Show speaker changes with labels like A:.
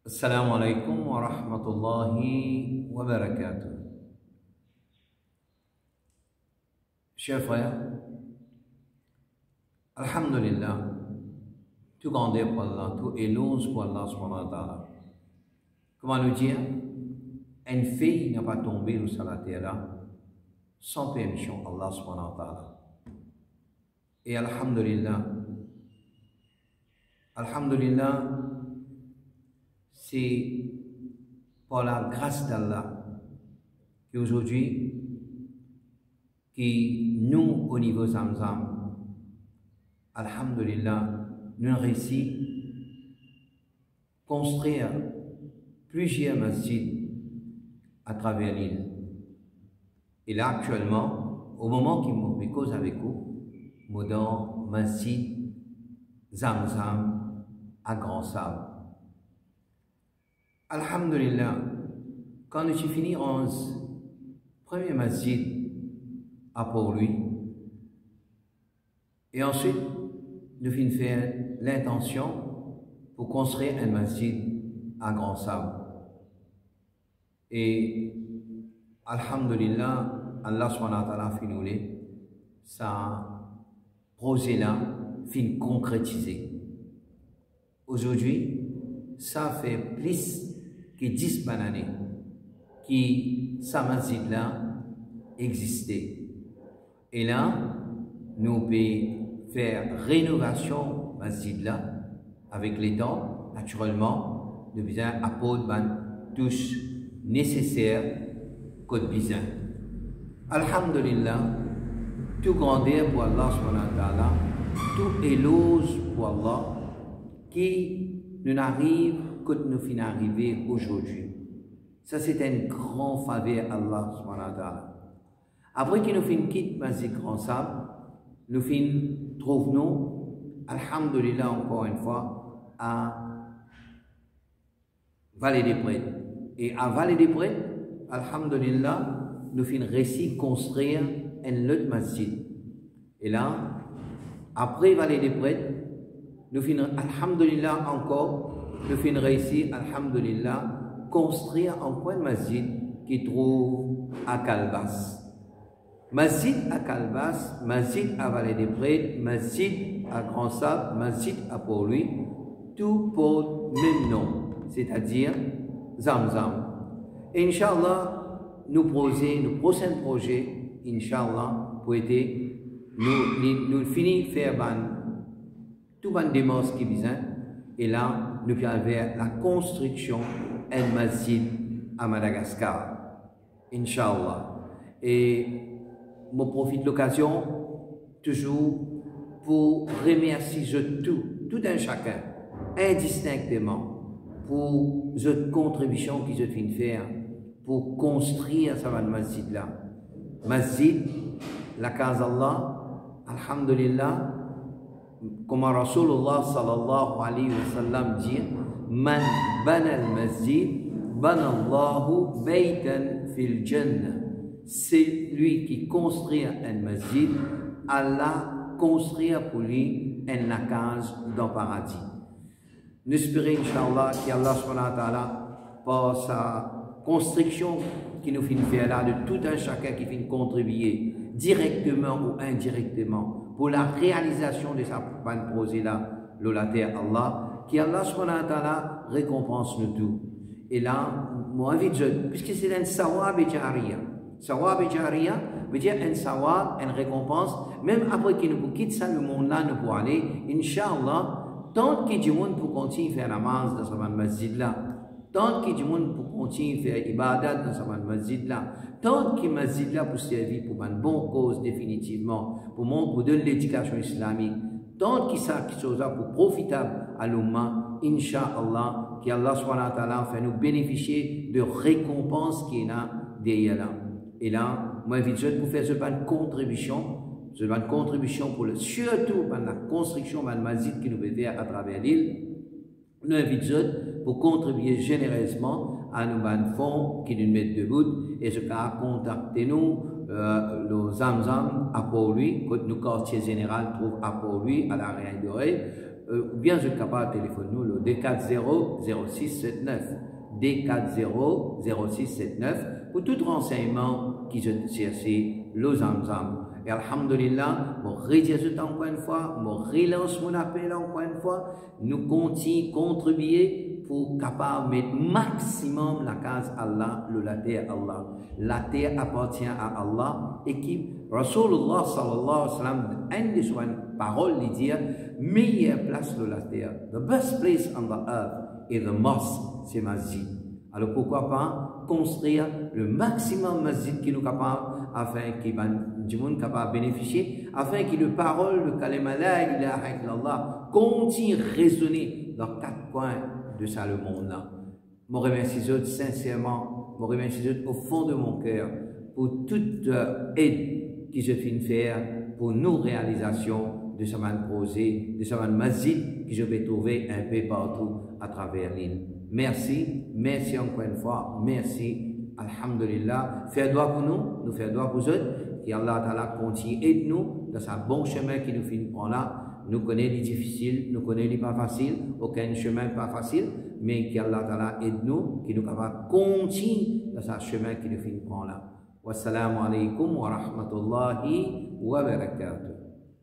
A: Assalamu alaikum wa rahmatullahi wa barakatuh. Chers frères, Alhamdulillah, tout grandeur pour Allah, tout éloge pour Allah subhanahu wa ta'ala. Comment nous dire? Une fille n'a pas tombé sur la terre sans permission Allah subhanahu wa ta'ala. Et Alhamdulillah, c'est par la grâce d'Allah qu'aujourd'hui, qui nous, au niveau Zamzam, Alhamdulillah, nous réussi à construire plusieurs masjids à travers l'île. Et là, actuellement, au moment qu'il me cause avec vous, nous dans masjid Zamzam à Grand Sable. Alhamdulillah, quand nous fini 11 premier masjid à Port-Louis, et ensuite nous finissons faire l'intention pour construire un masjid à Grand Sable. Et Alhamdulillah, Allah subhanahu wa ta'ala finit ça projet-là fin concrétisé. Aujourd'hui, ça fait plus que 10 années que ce masjid-là existait. Et là, nous pouvons faire rénovation masjid-là avec les temps, naturellement, nous besoin apporter les touches nécessaires côté besoin. Alhamdulillah, tout grandeur pour Allah subhanahu wa ta'ala, tout éloge pour Allah qui nous arrive que nous finissons arriver aujourd'hui. Ça, c'est une grande faveur Allah subhanahu wa ta'ala. Après que nous finissons quitter Masjid Grand Sable, nous finissons trouvons, alhamdulillah, encore une fois, à Vallée des Prêtres. Et à Vallée des Prêtres, alhamdulillah, nous finissons réussi à construire un autre masjid. Et là, après Vallée des Prêtres, nous finissons, alhamdulillah, encore, nous finissons réussi, alhamdulillah, construire un point de masjid qui trouve à Calbas. Masjid à Calbas, masjid à Vallée des Prêtres, masjid à Grand Sable, masjid à Port-Louis, tout porte le même nom, c'est-à-dire Zamzam. Et Inch'Allah, nos prochains projets, Inch'Allah, pour aider, nous finissons faire tout des mosquées qui besoin, et là, nous allons vers la construction d'un masjid à Madagascar. Inch'Allah. Et je profite de l'occasion, toujours, pour remercier tout un chacun, indistinctement, pour cette contribution qu'ils ont fait faire pour construire ce masjid-là. Masjid, la case Allah, alhamdulillah, comme Rasulullah sallallahu alayhi wa sallam dit, Man bana al-masjid, bana Allahu baytan fil jannah. C'est lui qui construit un masjid, Allah construit pour lui une case dans le paradis. Nous espérons, Inch'Allah, qu'Allah subhanahu wa ta'ala, par sa construction qui nous fait faire là, de tout un chacun qui fait contribuer, directement ou indirectement, pour la réalisation de sa projet-là, la terre Allah, qu'Allah subhanahu wa ta'ala récompense nous tout. Et là, moi, invite, puisque c'est un sawab et jariya. Sawab et jariya veut dire un sawab, une récompense, même après qu'il nous quitte ça, le monde-là, nous pour aller, Inch'Allah, tant qu'il y a du monde pour continuer à faire namaz dans ce masjid-là, tant qu'il y a du monde pour continuer à faire ibadat dans ce masjid-là, tant qu'il y a masjid-là pour servir pour une bonne cause définitivement, pour donner l'éducation islamique, tant qu'il y a quelque chose pour profitable à l'umma, Inch'Allah, qu'Allah subhanahu wa ta'ala fait nous bénéficier de récompenses qu'il y a derrière là. Et là, moi, j'invite pour faire cette contribution pour surtout la construction de la masjid qui nous peut faire à travers l'île. Nous invitons pour contribuer généreusement à nos fonds qui nous mettent debout. Et ce cas, contactez-nous, le Zamzam à Port-Louis, que nos quartiers général trouvent à Port-Louis, à la Réunion d'Oreille. ou bien je suis capable de téléphoner nous, le D40 0679. D40 0679 pour tout renseignement qui je cherche le Zamzam. Et alhamdulillah, mon redis encore une fois, mon relance mon appel encore une fois, nous continuons contribuer pour capable mettre maximum la case Allah, la terre Allah. La terre appartient à Allah et qui Rasulullah sallallahu alayhi wa sallam, une de ses paroles, il dit meilleure place de la terre, the best place on the earth is the mosque, c'est masjid. Alors pourquoi pas construire le maximum masjid qui nous capable afin qu'il du monde capable de bénéficier, afin que les paroles de kalima la ilaha illallah continuent à résonner dans quatre coins de ça le monde là. Je remercie sincèrement, je remercie au fond de mon cœur pour toute aide que je viens faire pour nos réalisations de ce projet, de ce masjid que je vais trouver un peu partout à travers l'île. Merci, merci encore une fois, merci, alhamdulillah. Faire droit pour nous faire droit pour vous autres, que Allah Ta'ala continue aide-nous dans ce bon chemin qui nous fait prendre là. Nous connaissons les difficiles, nous connaissons les pas faciles, aucun chemin pas facile, mais qu'Allah Ta'ala aide-nous, qui nous capable continuer dans ce chemin qui nous fait prendre là. Wassalamu alaikum wa rahmatullahi wa barakatuh.